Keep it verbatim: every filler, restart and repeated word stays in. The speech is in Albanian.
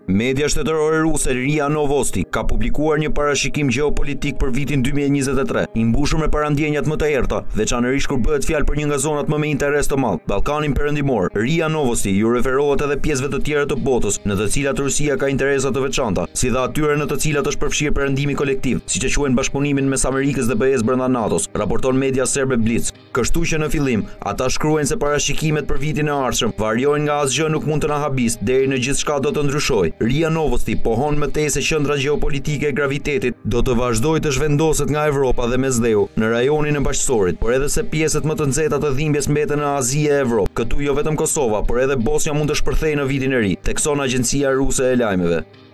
Media shtetërore ruse Ria Novosti ka publikuar një parashikim gjeopolitik për vitin dy mijë e njëzet e tre, i mbushur me parandjenjat më të errta, veçanërisht kur bëhet fjalë për një nga zonat më me interes të madh, Ballkanin Perëndimor. Ria Novosti ju referohet edhe pjesëve të tjera të botës, në të cilat Rusia ka interesa të veçanta, si dhe atyre në të cilat është përfshirë perëndimi kolektiv, siç e quajnë bashkëpunimin mes Amerikës dhe B E-s brenda NATO-s, raporton media serbe Blitz. Kështu që në fillim, ata shkruajnë se parashikimet për vitin e ardhshëm variojnë nga asgjë nuk mund të na habis deri në gjithçka do të ndryshojë. Ria Novosti pohon më tej se qendra gjeopolitike e gravitetit do të vazhdojë të zhvendoset nga Evropa dhe Mesdheu në rajonin e Bashkësorit, por edhe se pjesët më të nxehta të dhimbjes mbeten në Azi e Evropë. Këtu jo vetëm Kosova, por edhe Bosnja mund të shpërthejë në vitin e ri, thekson agjencia ruse e lajmeve.